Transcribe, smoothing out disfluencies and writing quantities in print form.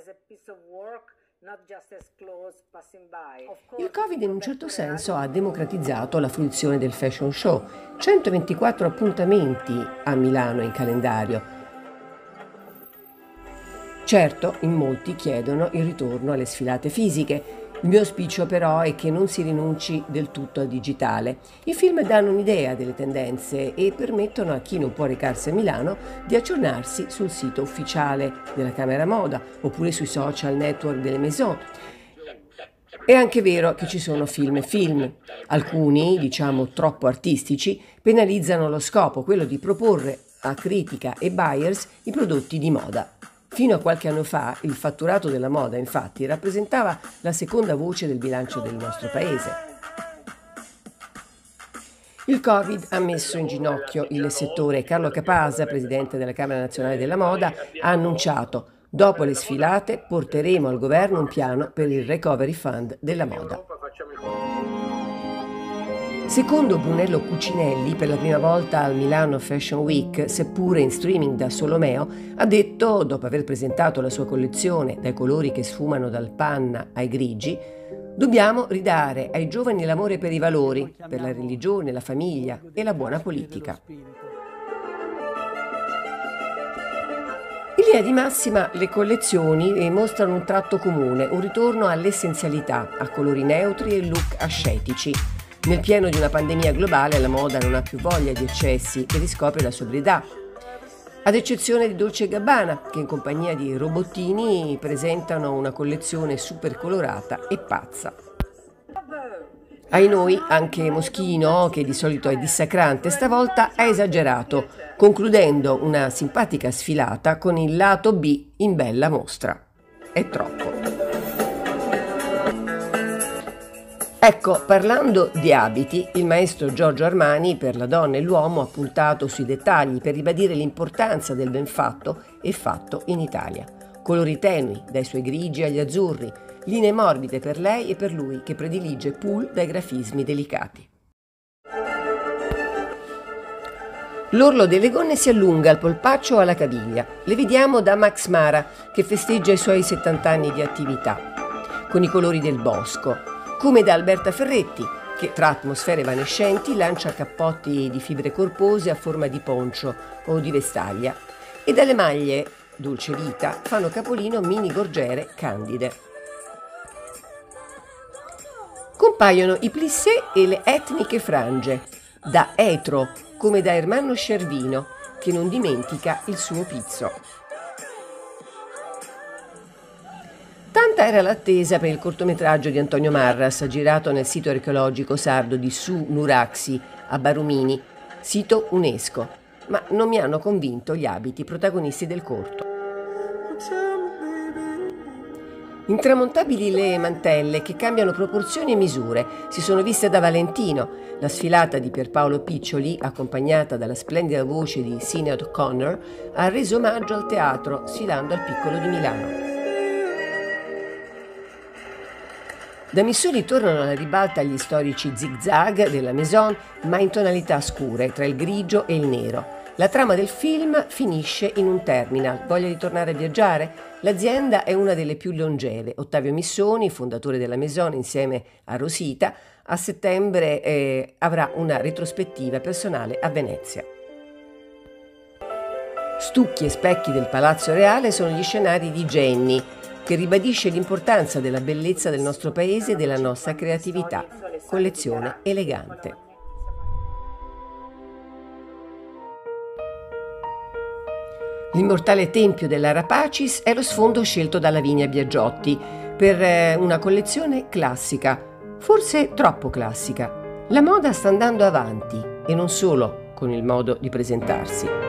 Il Covid in un certo senso ha democratizzato la fruizione del fashion show. 124 appuntamenti a Milano in calendario. Certo, in molti chiedono il ritorno alle sfilate fisiche. Il mio auspicio però è che non si rinunci del tutto al digitale. I film danno un'idea delle tendenze e permettono a chi non può recarsi a Milano di aggiornarsi sul sito ufficiale della Camera Moda oppure sui social network delle Maison. È anche vero che ci sono film e film. Alcuni, diciamo troppo artistici, penalizzano lo scopo, quello di proporre a critica e buyers i prodotti di moda. Fino a qualche anno fa il fatturato della moda, infatti, rappresentava la seconda voce del bilancio del nostro paese. Il Covid ha messo in ginocchio il settore. Carlo Capasa, presidente della Camera Nazionale della Moda, ha annunciato: dopo le sfilate porteremo al governo un piano per il Recovery Fund della moda. Secondo Brunello Cucinelli, per la prima volta al Milano Fashion Week, seppure in streaming da Solomeo, ha detto, dopo aver presentato la sua collezione dai colori che sfumano dal panna ai grigi: dobbiamo ridare ai giovani l'amore per i valori, per la religione, la famiglia e la buona politica. In linea di massima le collezioni mostrano un tratto comune, un ritorno all'essenzialità, a colori neutri e look ascetici. Nel pieno di una pandemia globale la moda non ha più voglia di eccessi e riscopre la sobrietà. Ad eccezione di Dolce & Gabbana, che in compagnia di robottini presentano una collezione super colorata e pazza. Ai noi, anche Moschino, che di solito è dissacrante, stavolta ha esagerato, concludendo una simpatica sfilata con il lato B in bella mostra. È troppo. Ecco, parlando di abiti, il maestro Giorgio Armani per la donna e l'uomo ha puntato sui dettagli per ribadire l'importanza del ben fatto e fatto in Italia. Colori tenui, dai suoi grigi agli azzurri, linee morbide per lei e per lui che predilige pull dai grafismi delicati. L'orlo delle gonne si allunga al polpaccio o alla caviglia. Le vediamo da Max Mara, che festeggia i suoi 70 anni di attività, con i colori del bosco, come da Alberta Ferretti, che tra atmosfere evanescenti lancia cappotti di fibre corpose a forma di poncio o di vestaglia, e dalle maglie Dolce Vita fanno capolino mini gorgiere candide. Compaiono i plissé e le etniche frange, da Etro, come da Ermanno Scervino, che non dimentica il suo pizzo. Tanta era l'attesa per il cortometraggio di Antonio Marras, girato nel sito archeologico sardo di Su Nuraxi a Barumini, sito UNESCO, ma non mi hanno convinto gli abiti protagonisti del corto. Intramontabili le mantelle che cambiano proporzioni e misure, si sono viste da Valentino. La sfilata di Pierpaolo Piccioli, accompagnata dalla splendida voce di Sinéad O'Connor, ha reso omaggio al teatro sfilando al Piccolo di Milano. Da Missori tornano alla ribalta gli storici zig-zag della Maison, ma in tonalità scure, tra il grigio e il nero. La trama del film finisce in un terminal. Voglia di tornare a viaggiare? L'azienda è una delle più longeve. Ottavio Missoni, fondatore della Maison insieme a Rosita, a settembre avrà una retrospettiva personale a Venezia. Stucchi e specchi del Palazzo Reale sono gli scenari di Jenny, che ribadisce l'importanza della bellezza del nostro paese e della nostra creatività. Collezione elegante. L'immortale tempio della Rapacis è lo sfondo scelto dalla Vigna Biagiotti per una collezione classica, forse troppo classica. La moda sta andando avanti e non solo con il modo di presentarsi.